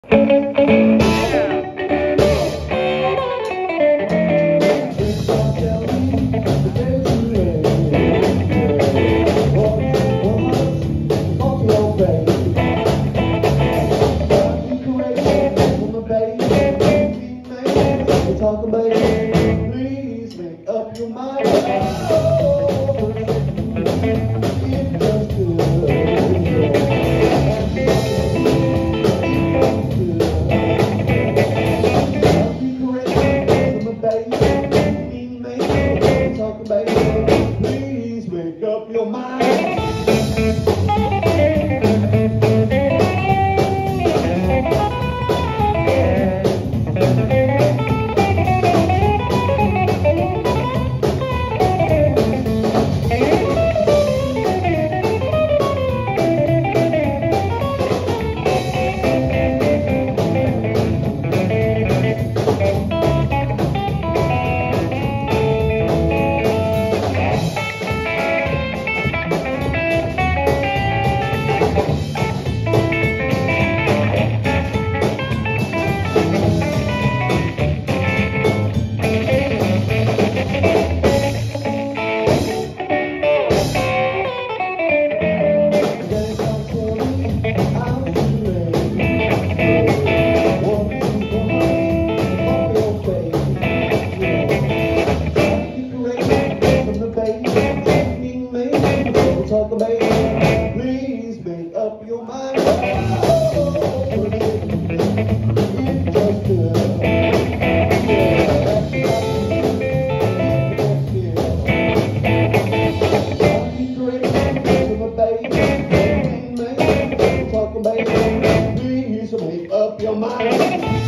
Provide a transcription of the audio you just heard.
Talk about it, please make up your mind. Oh, it feels good. I'll be correct, my baby. Talk about it, please make up your mind. Talk about it, please make up your mind. Oh, it just good. I'll be great to my baby. Talk about it, please make up your mind.